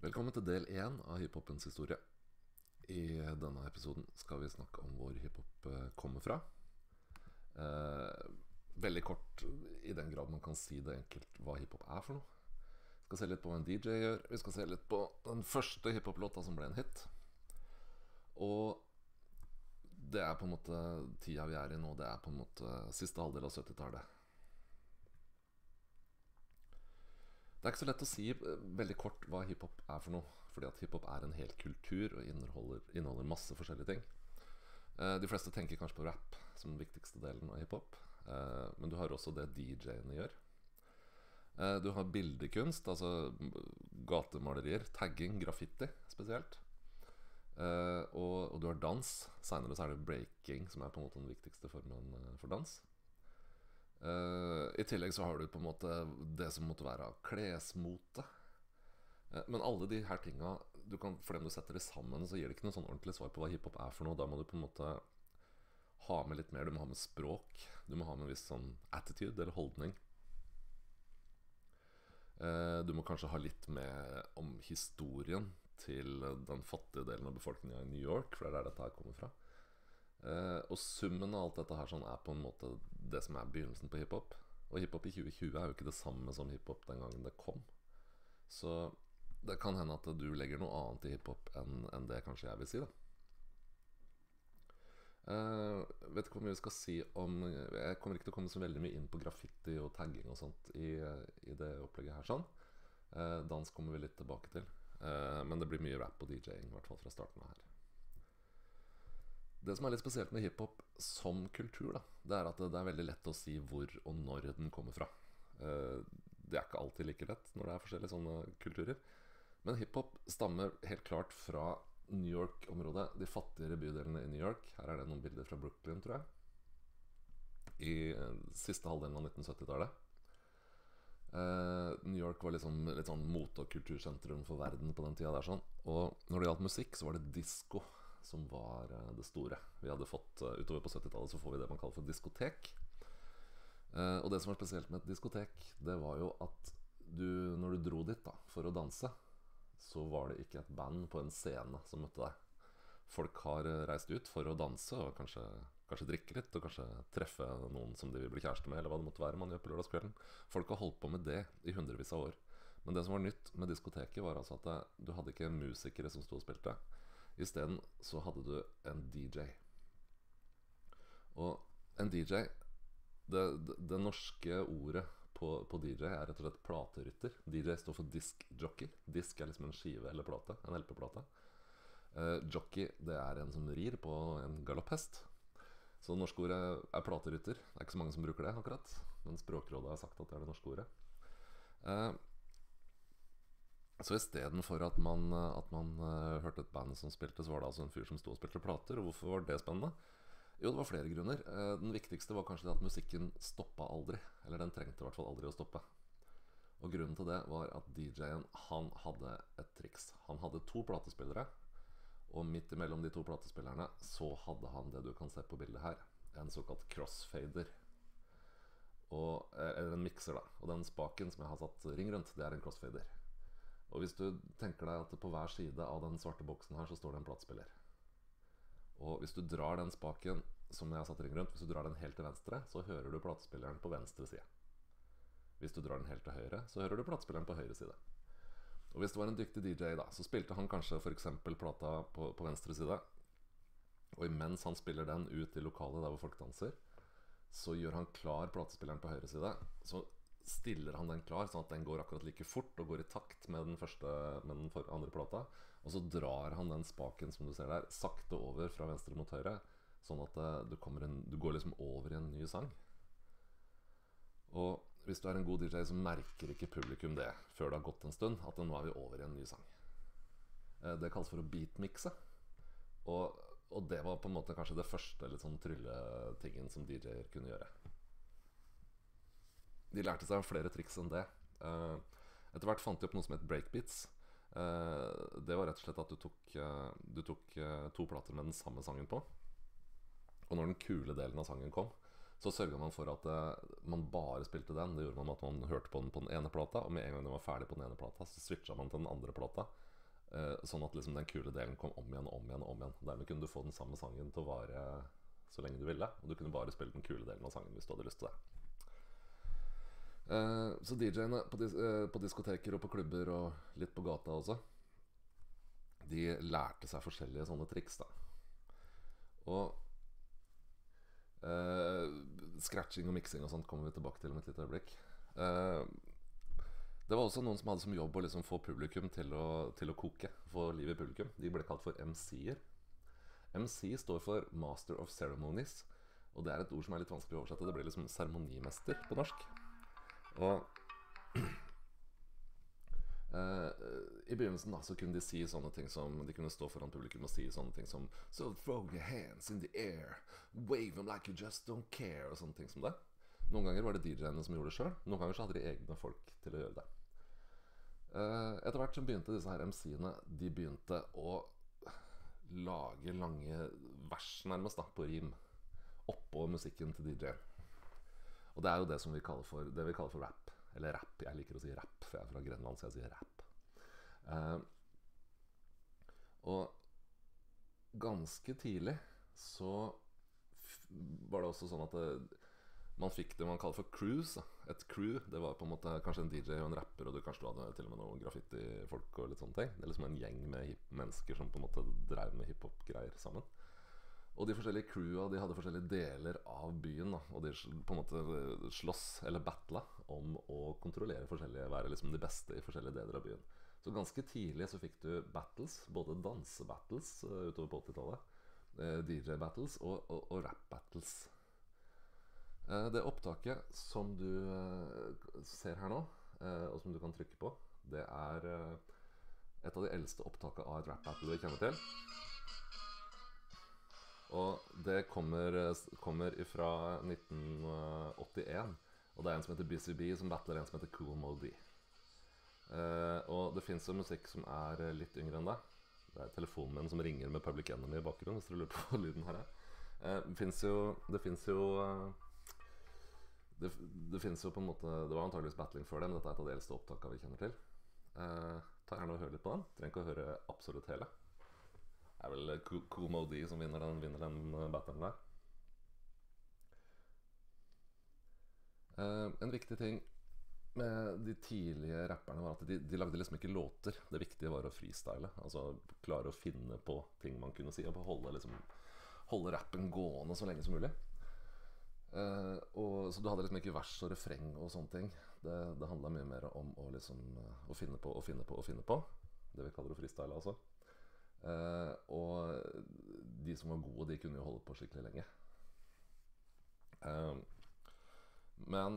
Velkommen til del 1 av hiphopens historie. I denne episoden skal vi snakke om hvor hiphop kommer fra. Veldig kort, i den grad man kan si det enkelt, hva hiphop er for noe. Vi skal se litt på hva en DJ gjør. Vi skal se litt på den første hiphop-låta som ble en hit. Og det er på en måte tida vi er i nå. Det er på en måte siste halvdel av 70-tallet. Det er ikke så lett å si veldig kort hva hiphop er for noe, fordi at hiphop er en hel kultur og inneholder masse forskjellige ting. De fleste tenker kanskje på rap som den viktigste delen av hiphop, men du har også det DJ-ene gjør. Du har bildekunst, altså gatemalerier, tagging, graffiti spesielt. Og du har dans. Senere så er det breaking som er på en måte den viktigste formen for dans. I tillegg så har du på en måte det som måtte være klesmote. Men alle de her tinga for dem du setter det sammen, så gir det ikke noe sånn ordentlig svar på hva hiphop er for noe. Da må du på en måte ha med litt mer. Du må ha med språk. Du må ha med en viss sånn attitude eller holdning. Du må kanskje ha litt med om historien til den fattige delen av befolkningen i New York, for det er der dette her kommer fra. Og summen av alt dette her sånn er på en måte det som er begynnelsen på hiphop. Og hiphop i 2020 er jo ikke det samme som hiphop den gangen det kom. Så det kan hende at du legger noe annet i hiphop enn det kanskje jeg vil si, da. Vet ikke hvor mye vi skal si om. Jeg kommer ikke til å komme så veldig mye inn på graffiti og tagging og sånt i det opplegget her sånn. Dans kommer vi litt tilbake til, men det blir mye rap og DJ-ing, i hvert fall fra starten av her. Det som er litt spesielt med hiphop som kultur, da, det er at det er veldig lett å si hvor og når den kommer fra. Det er ikke alltid like lett når det er forskjellige sånne kulturer. Men hiphop stammer helt klart fra New York-området, de fattigere bydelene i New York. Her er det noen bilder fra Brooklyn, tror jeg, i siste halvdelen av 1970-tallet. New York var liksom litt sånn mote- og kultursentrum for verden på den tida der sånn. Og når det gjaldt musikk, så var det disco som var det store. Vi hadde fått, utover på 70-tallet så får vi det man kaller for diskotek. Og det som var spesielt med et diskotek, det var jo at når du dro dit da for å danse, så var det ikke et band på en scene som møtte deg. Folk har reist ut for å danse og kanskje drikke litt, og kanskje treffe noen som de vil bli kjæreste med, eller hva det måtte være man gjør på lørdagskvelden. Folk har holdt på med det i hundrevis av år. Men det som var nytt med diskoteket, var altså at du hadde ikke musikere som stod og spilte. I stedet så hadde du en DJ. Og en DJ, det norske ordet på DJ er rett og slett platerytter. DJ står for diskjockey. Disk er liksom en skive eller plate, en LP-plate. Jockey, det er en som rir på en galopphest. Så det norske ordet er platerytter. Det er ikke så mange som bruker det akkurat, men Språkrådet har sagt at det er det norske ordet. Så i stedet for at man hørte et band som spilte, så var det altså en fyr som stod og spilte plater. Og hvorfor var det spennende? Jo, det var flere grunner. Den viktigste var kanskje det at musikken stoppet aldri. Eller den trengte i hvert fall aldri å stoppe. Og grunnen til det var at DJ-en, han hadde et triks. Han hadde 2 platespillere, og midt imellom de 2 platespillerne så hadde han det du kan se på bildet her, en såkalt crossfader, eller en mixer da. Og den spaken som jeg har satt ring rundt, det er en crossfader. Og hvis du tenker deg at på hver side av den svarte boksen her så står det en platespiller. Og hvis du drar den spaken som jeg har satt ring rundt, hvis du drar den helt til venstre, så hører du platespilleren på venstre side. Hvis du drar den helt til høyre, så hører du platespilleren på høyre side. Og hvis det var en dyktig DJ da, så spilte han kanskje for eksempel plata på venstre side. Og imens han spiller den ut i lokalet der hvor folk danser, så gjør han klar platespilleren på høyre side. Så stiller han den klar, sånn at den går akkurat like fort og går i takt med den andre plata. Og så drar han den spaken som du ser der sakte over fra venstre mot høyre, sånn at du går liksom over i en ny sang. Og hvis du er en god DJ, så merker ikke publikum det før det har gått en stund, at nå er vi over i en ny sang. Det kalles for å beatmixe. Og det var på en måte kanskje det første litt sånn trylletingen som DJ-er kunne gjøre. De lærte seg flere triks enn det. Etter hvert fant de opp noe som het breakbeats. Det var rett og slett at du tok 2 plater med den samme sangen på. Og når den kule delen av sangen kom, så sørget man for at man bare spilte den. Det gjorde man med at man hørte på den ene plata, og med en gang den var ferdig på den ene plata, så switcha man til den andre plata. Sånn at liksom den kule delen kom om igjen og om igjen og om igjen. Dermed kunne du få den samme sangen til å vare så lenge du ville, og du kunne bare spille den kule delen av sangen hvis du hadde lyst til det. Så DJ-ene på diskoteker og på klubber og litt på gata også, de lærte seg forskjellige sånne triks da. Og scratching og mixing og sånt kommer vi tilbake til om et lite øyeblikk. Det var også noen som hadde som jobb å liksom få publikum til å koke, få liv i publikum. De ble kalt for MC-er. MC står for Master of Ceremonies, og det er et ord som er litt vanskelig å oversette. Det blir liksom seremonimester på norsk. Og i begynnelsen da, så kunne de si sånne ting som, de kunne stå foran publikum og si sånne ting som So throw your hands in the air, wave them like you just don't care, og sånne ting som det. Noen ganger var det DJ-ene som gjorde det selv. Noen ganger så hadde de egne folk til å gjøre det. Etter hvert så begynte disse her MC-ene, de begynte å lage lange vers nærmest da, på rim oppå musikken til DJ-en. Og det er jo det som vi kaller for rap. Eller rap, jeg liker å si rap, for jeg er fra Grenland, så jeg sier rap. Og ganske tidlig så var det også sånn at man fikk det man kaller for crews. Et crew, det var på en måte kanskje en DJ og en rapper, og kanskje du hadde til og med noen graffiti-folk og litt sånne ting. Det er liksom en gjeng med mennesker som på en måte drev med hiphop-greier sammen. Og de forskjellige crewa, de hadde forskjellige deler av byen da, og de på en måte slåss eller battla om å kontrollere forskjellige, være liksom de beste i forskjellige deler av byen. Så ganske tidlig så fikk du battles, både dansebattles utover på 80-tallet, DJ-battles og rap-battles. Det opptaket som du ser her nå, og som du kan trykke på, det er et av de eldste opptakene av et rap-battle vi kjenner til. Og det kommer fra 1981, og det er en som heter Busy Bee som battler en som heter Kool Moe Dee. Og det finnes jo musikk som er litt yngre enn det. Det er telefonen min som ringer med Public Enemy i bakgrunnen, hvis dere lurer på hva lyden her er. Det finnes jo på en måte, det var antageligvis battling før det, men dette er et av de eldste opptakene vi kjenner til. Ta gjerne og hør litt på den. Trenger ikke å høre absolutt hele. Det er vel Kool Moe Dee som vinner den battlen der. En viktig ting med de tidlige rapperne var at de lagde liksom ikke låter. Det viktige var å freestyle, altså klare å finne på ting man kunne si, og holde rappen gående så lenge som mulig. Så du hadde liksom ikke vers og refreng og sånne ting. Det handlet mye mer om å finne på. Det vi kaller å freestyle, altså. Og de som var gode, de kunne jo holde på skikkelig lenge. Men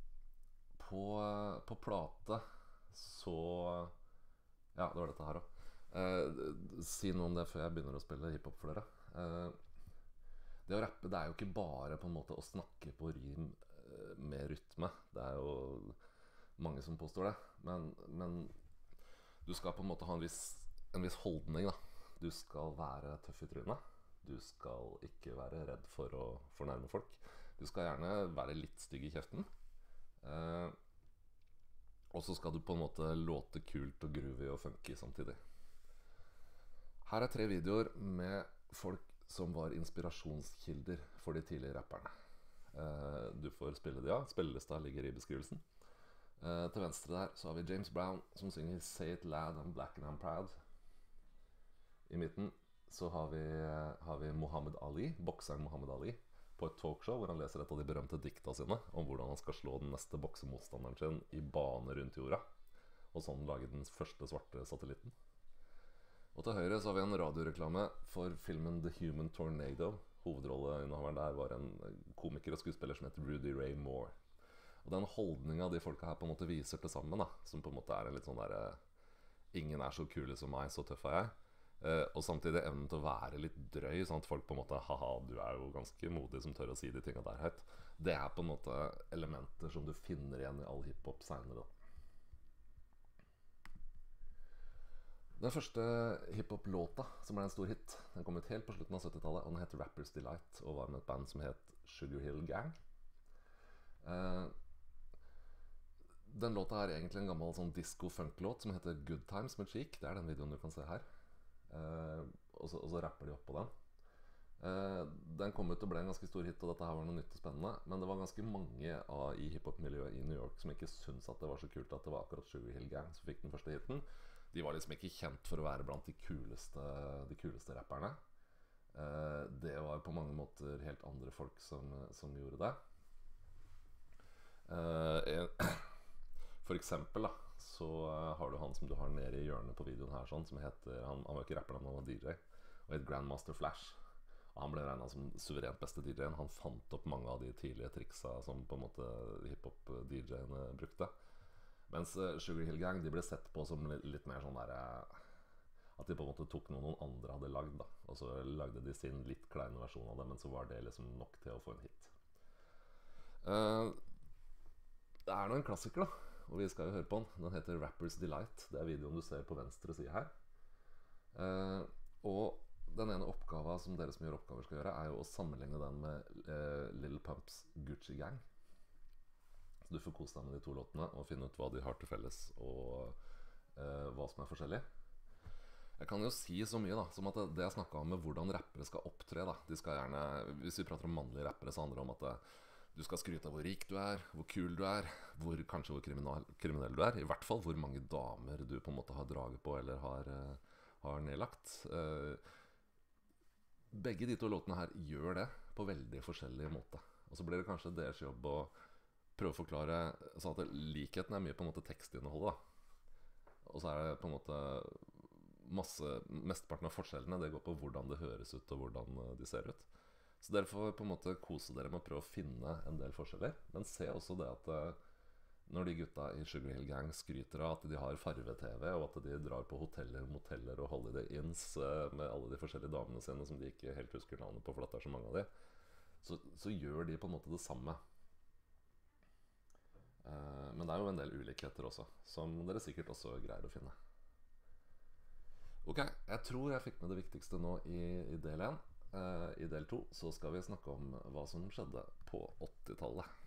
på plate så ja, det var dette her også. Si noe om det før jeg begynner å spille hiphop for dere. Det å rappe, det er jo ikke bare på en måte å snakke på rim med rytme. Det er jo mange som påstår det. Men du skal på en måte ha en viss holdning da. Du skal være tøff i trynet. Du skal ikke være redd for å fornærme folk. Du skal gjerne være litt stygg i kjeften. Og så skal du på en måte låte kult og groovy og funky samtidig. Her er 3 videoer med folk som var inspirasjonskilder for de tidlige rapperne. Du får spille de av. Spillelista ligger i beskrivelsen. Til venstre der så har vi James Brown som synger Say It Loud, I'm Black and I'm Proud. I midten så har vi Muhammad Ali, bokseren Muhammad Ali, på et talkshow hvor han leser et av de berømte dikta sine om hvordan han skal slå den neste boksemotstanderen sin i bane rundt jorda, og sånn lage den første svarte satellitten. Og til høyre så har vi en radioreklame for filmen The Human Tornado. Hovedrolleinnehaveren der var en komiker og skuespiller som heter Rudy Ray Moore. Og den holdningen de folka her på en måte viser til sammen da, som på en måte er en litt sånn der ingen er så kule som meg, så tøff er jeg. Og samtidig evnen til å være litt drøy, sånn at folk på en måte haha, du er jo ganske modig som tør å si de tingene der høyt. Det er på en måte elementer som du finner igjen i all hiphop senere da. Den første hiphop-låta som ble en stor hit, den kom ut helt på slutten av 70-tallet, og den heter Rapper's Delight, og var med et band som het Sugar Hill Gang. Den låta er egentlig en gammel sånn disco-funk-låt som heter Good Times med Cheek. Det er den videoen du kan se her. Og så rapper de opp på den. Den kom ut og ble en ganske stor hit, og dette her var noe nytt og spennende. Men det var ganske mange i hiphop-miljøet i New York som ikke syntes at det var så kult at det var akkurat Sugar Hill Gang som fikk den første hiten. De var liksom ikke kjent for å være blant de kuleste rapperne. Det var på mange måter helt andre folk som gjorde det. For eksempel da, så har du han som du har nede i hjørnet på videoen her sånn, som heter, han var ikke rapper, han var DJ, og het Grandmaster Flash. Og han ble regnet som suverent beste DJ-en. Han fant opp mange av de tidlige triksa som på en måte hiphop-DJ-ene brukte. Mens Sugar Hill Gang, de ble sett på som litt mer sånn der, at de på en måte tok noen andre hadde lagd da. Og så lagde de sin litt kleine versjon av det, men så var det liksom nok til å få en hit. Det er nå en klassiker da, og vi skal jo høre på den. Den heter Rapper's Delight. Det er videoen du ser på venstre side her. Og den ene oppgaven som dere som gjør oppgaver skal gjøre, er jo å sammenligne den med Lil Pumps Gucci Gang. Så du får kose deg med de to låtene og finne ut hva de har til felles, og hva som er forskjellig. Jeg kan jo si så mye da, som at det jeg snakket om med hvordan rappere skal opptre da. De skal gjerne, hvis vi prater om mannlige rappere, så handler det om at du skal skryte av hvor rik du er, hvor kul du er, kanskje hvor kriminell du er. I hvert fall hvor mange damer du på en måte har draget på eller har nedlagt. Begge de to låtene her gjør det på veldig forskjellige måter. Og så blir det kanskje deres jobb å prøve å forklare sånn at likheten er mye på en måte tekstinnholdet da. Og så er det på en måte mesteparten av forskjellene, det går på hvordan det høres ut og hvordan de ser ut. Så dere får på en måte kose dere med å prøve å finne en del forskjeller. Men se også det at når de gutta i Sugar Hill Gang skryter av at de har farve-TV, og at de drar på hoteller, moteller og holiday inns med alle de forskjellige damene sine som de ikke helt husker navnet på, for det er så mange av de, så gjør de på en måte det samme. Men det er jo en del ulikheter også, som dere sikkert også greier å finne. Ok, jeg tror jeg fikk med det viktigste nå i del 1. I del 2 så skal vi snakke om hva som skjedde på 80-tallet.